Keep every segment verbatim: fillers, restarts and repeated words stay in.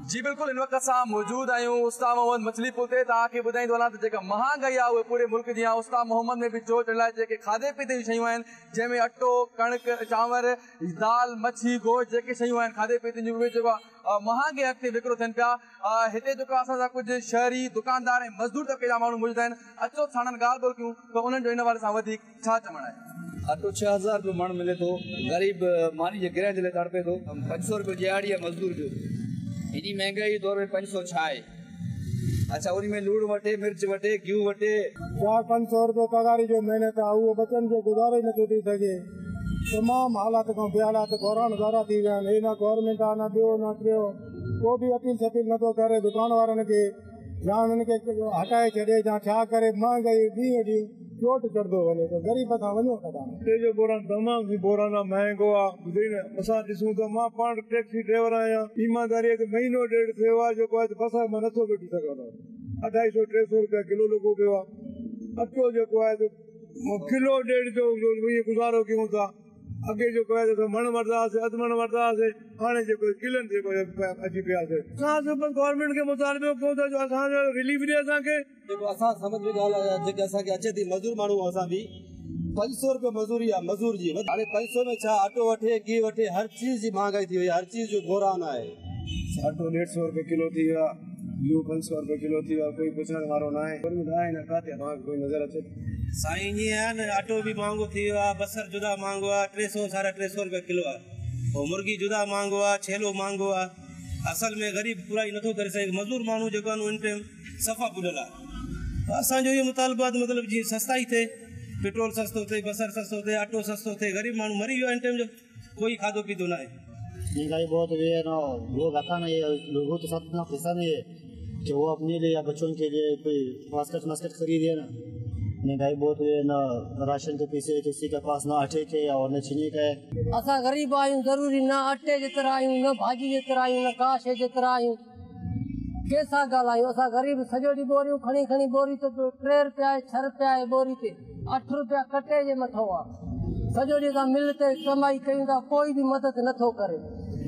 जी बिल्कुल, इन वक्त असां मौजूद आहियूं उस्ताद मोहम्मद मछली पुल ते। तव्हांखे ॿुधाईंदो वञा त जेका महांगाई आहे उहे पूरे मुल्क जी आहे। उस्ताद मोहम्मद में बि चोट लाइ जेके खाधे पीते जी शयूं आहिनि, जंहिंमें अटो, कणिक, चांवर, दाल, मच्छी, गोश्त जेके शयूं आहिनि खाधे पीते जूं, उहे जेको आहे महांगे अघ ते विकिरो थियनि पिया। हिते जेको असां सां कुझु शहरी दुकानदार ऐं मज़दूर तबके जा माण्हू मौजूद आहिनि। अचो साणनि ॻाल्हि ॿोल कयूं त उन्हनि जो इन वारे सां वधीक छा चवणु आहे। अटो छह हज़ार रुपये मण मिले थो, ग़रीब मानी जे किराए जे लाइ तड़पे थो। पंज सौ रुपये दिहाड़ी आहे मज़दूर जो। हेॾी महांगाई दौर में पंज सौ छा आहे? अच्छा, उन में लूण वठे, मिर्च वठे, घिऊ वठे। चार पंज सौ रुपये पगारी जो महिनत आहे, उहो बचनि जो गुज़ारो ई नथो थी सघे। तमामु हालात खां बेहालात गौरान ज़ारा थी विया आहिनि। न गवर्नमेंट आहे, न ॿियो न टियों, को बि अपील सपील नथो करे दुकान वारनि खे, या उन्हनि खे हटाए छॾे, या छा करे। महांगाई ॾींहुं ॾींहुं चोट चढ़ंदो वञे थो, ग़रीब खां वञो कॾहिं। अटे जो बोरान तमामु ई बोरान महांगो आहे। असां ॾिसूं त मां पाण टैक्सी ड्राइवर आहियां, ईमानदारी हिकु महीनो ॾेढ थियो आहे जेको आहे बसि मां नथो वेठी सघां। अढाई सौ टे सौ रुपया किलो लॻो पियो आहे। अटो जेको आहे किलो ॾेढ जो ईअं गुज़ारो कयूं था। अॻे जेको आहे मण वठंदा हुआसीं, अधु मण वठंदा हुआसीं, हाणे जेको किलनि जेको अची पियासीं। असां गवर्नमेंट खे मुतालबो कयूं था जो असांजो रिलीफ ॾिए असांखे। जेको असां सम्झ में ॻाल्हि आहे जेके असांखे अचे थी, मज़दूर माण्हू असां बि पंज सौ रुपये मज़दूरी आहे मज़दूर जी। हाणे पंज सौ में छा अटो वठे, घी वठे, हर चीज़ जी महांगाई थी वई, हर चीज़ जो घोरान आहे। अटो ॾेढ सौ रुपये किलो थी वियो आहे, घिऊ पंज सौ रुपये किलो थी वियो आहे, कोई पुछण वारो न आहे। कोई नज़र अचे साईं ईअं आहे न, अटो बि महांगो थी वियो आहे, बसर जुदा महांगो आहे, टे सौ साढा टे सौ रुपये किलो आहे। पोइ मुर्गी जुदा महांगो आहे, छेलो महांगो आहे। असल में ग़रीब पूरा ई नथो करे सघे। मज़दूर माण्हू जेको आहे इन टाइम सफ़ा पुॼल आहे। असांजो इहो मुतालबो आहे मतिलबु जीअं सस्ताई थिए, पेट्रोल सस्तो थिए, बसर सस्तो थिए, अटो सस्तो थिए। ग़रीब माण्हू मरी वियो आहे इन टाइम जो, कोई खाधो पीतो न आहे। महंगाई बहुत हुई है ना, लोग आता नहीं है, लोगों के साथ इतना पैसा नहीं है कि वो अपने लिए या बच्चों के लिए कोई बास्केट मास्केट खरीदे ना। महंगाई बहुत हुई है ना, राशन के पैसे किसी के पास ना आटे के और न चीनी के। असां गरीब आहियूं, ज़रूरी न अटे जेतिरा आहियूं, न भाॼी जेतिरा आहियूं, न का शइ जेतिरा आहियूं। कंहिंसां ॻाल्हायूं? असां ग़रीब सॼो ॾींहुं बोरियूं खणी खणी बोरी ते टे रुपया आहे, छह रुपया आहे बोरी ते, अठ रुपया कटे जे मथां आहे। सॼो ॾींहुं असां मिल ते कमाई कयूं था, कोई बि मदद नथो करे।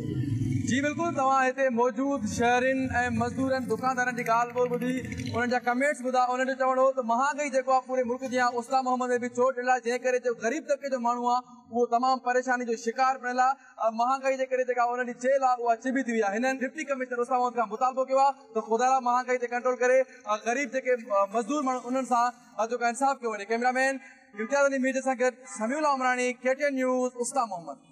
जी बिल्कुल, तव्हां हिते मौजूद शहरिन ऐं मज़दूरनि दुकानदारनि जी ॻाल्हि ॿोल ॿुधी, उन्हनि जा कमेंट्स ॿुधा। उन्हनि जो चवणो हो त महांगाई जेको आहे पूरे मुल्क जी आहे। उस्ताद मोहम्मद में बि चोट ॾिनल, जंहिं करे जो ग़रीब तबके जो माण्हू आहे उहो तमामु परेशानी जो शिकार बणियल आहे। महांगाई जे करे जेका उन्हनि जी जेल आहे उहा चिबी थी वई आहे। हिननि डिप्टी कमिश्नर उस्ताद मोहम्मद खां मुतालबो कयो आहे त ख़ुदा महांगाई ते कंट्रोल करे ग़रीब जेके मज़दूर माण्हू उन्हनि सां जेको इंसाफ़ कयो वञे। कैमरामैन इम्तियाज़ अली मीर सां गॾु समीउल्लाह उमरानी, के टी एन न्यूज़, उस्ताद मोहम्मद।